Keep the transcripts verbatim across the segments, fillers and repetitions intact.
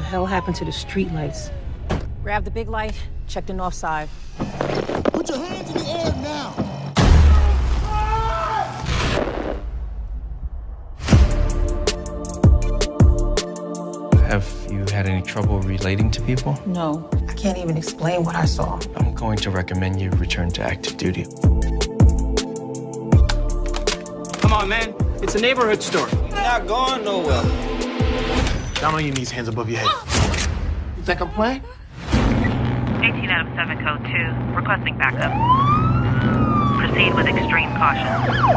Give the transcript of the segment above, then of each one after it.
hell happened to the street lights? Grab the big light, check the north side. Put your hands in the air now! Have you had any trouble relating to people? No. I can't even explain what I saw. I'm going to recommend you return to active duty. Come on, man. It's a neighborhood store. You're not going nowhere. Down on your knees, hands above your head. You think I'm playing? eighteen out of seven, code two. Requesting backup. Proceed with extreme caution.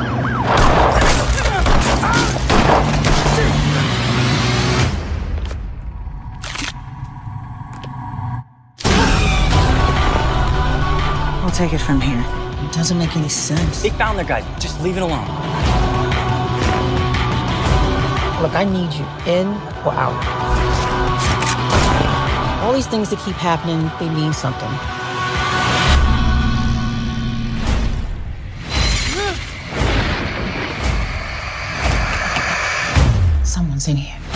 I'll take it from here. It doesn't make any sense. They found their guy. Just leave it alone. Look, I need you in or out. All these things that keep happening, they mean something. Someone's in here.